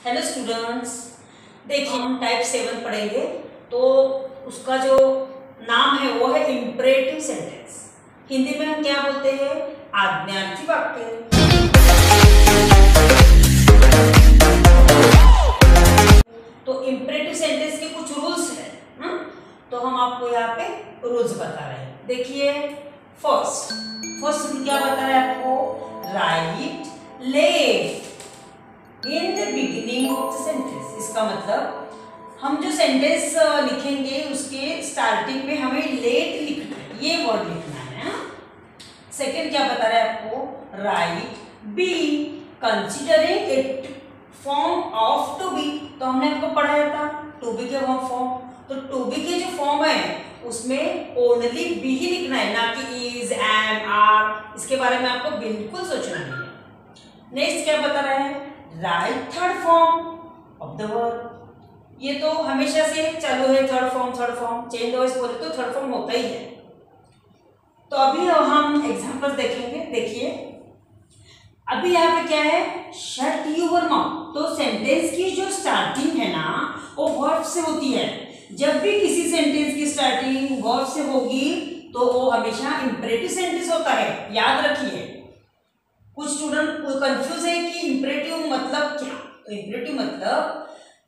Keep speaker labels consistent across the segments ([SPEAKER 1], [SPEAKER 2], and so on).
[SPEAKER 1] Hello students, देखिए हम type 7 पढ़ेंगे। तो उसका जो नाम है वो है इंपरेटिव सेंटेंस। हिंदी में हम क्या बोलते हैं? आज्ञार्थी वाक्य। तो इंपरेटिव सेंटेंस के कुछ रूल्स हैं, तो हम आपको यहाँ पे रूल्स बता रहे हैं। देखिए फर्स्ट रूल क्या बता रहा है आपको? Right let in the beginning of the sentence. इसका मतलब हम जो सेंटेंस लिखेंगे उसके स्टार्टिंग में हमें लेट लिखना है, ये वर्ड लिखना है। सेकंड क्या बता रहा है आपको? Right be considering it form of to be. तो हमने आपको पढ़ाया था टू बी के फॉर्म। तो टू बी के जो फॉर्म है उसमें ओनली बी ही लिखना है, ना कि इज, एम, आर। इसके बारे में आपको बिल्कुल सोचना नहीं है। नेक्स्ट क्या बता रहा है? Right third form of the verb. ये तो हमेशा से चालू है, थर्ड फॉर्म चेंज वॉइस बोले तो थर्ड फॉर्म होता ही है। तो अभी हम एग्जांपल्स देखेंगे। देखिए अभी यहाँ पे क्या है? Shut your mouth. तो सेंटेंस की जो स्टार्टिंग है ना वो वर्ब से होती है। जब भी किसी सेंटेंस की स्टार्टिंग वर्ब से होगी तो वो हमेशा इंपरेटिव सेंटेंस होता है, याद रखिए। कुछ स्टूडेंट कंफ्यूज है कि इंपरेटिव मतलब क्या। तो इंपरेटिव मतलब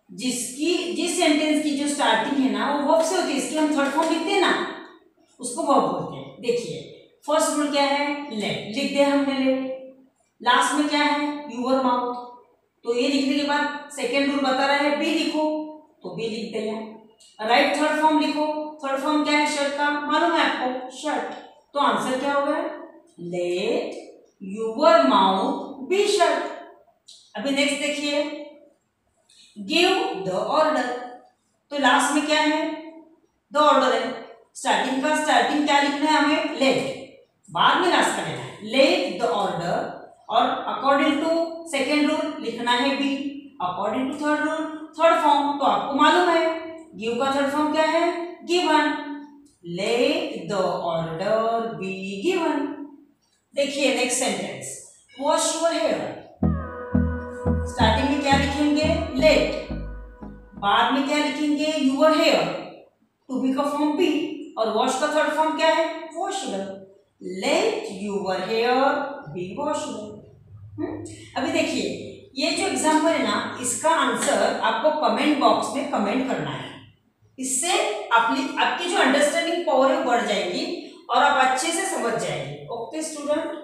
[SPEAKER 1] जिस सेंटेंस की जो स्टार्टिंग है ना वो वर्ब से होती है, इसकी हम थर्ड फॉर्म लिखते हैं ना, उसको वर्ब बोलते हैं। देखिए फर्स्ट रूल क्या है? लेट लिख दिया हमने लेट। लास्ट में क्या है? Your mouth. तो ये लिखने के बाद सेकेंड रूल बता रहा है बी लिखो, तो बी लिख दिया। राइट थर्ड फॉर्म लिखो। थर्ड फॉर्म क्या है? शर्ट का, मालूम है आपको, शर्ट। तो आंसर क्या होगा? Let your mouth be shut. अभी नेक्स्ट देखिए गिव द ऑर्डर। तो लास्ट में क्या है? द ऑर्डर है। स्टार्टिंग क्या लिखना है हमें? लेट। बाद में लास्ट का लेना है लेट द ऑर्डर। और अकॉर्डिंग टू सेकेंड रूल लिखना है be, according to third rule third form. तो आपको मालूम है गिव का थर्ड फॉर्म क्या है? Given. Let the order be given. देखिए next sentence wash your hair. Starting में क्या लिखेंगे? लेट। बाद में क्या लिखेंगे? Your hair. टू बी का फॉर्म बी और वॉश का थर्ड फॉर्म क्या है? Washed. Let your hair be washed. अभी देखिए ये जो एग्जाम्पल है ना इसका आंसर आपको कमेंट बॉक्स में कमेंट करना है। इससे आपकी जो अंडरस्टैंडिंग पावर है बढ़ जाएगी और आप अच्छे से समझ जाएंगे। Okay student.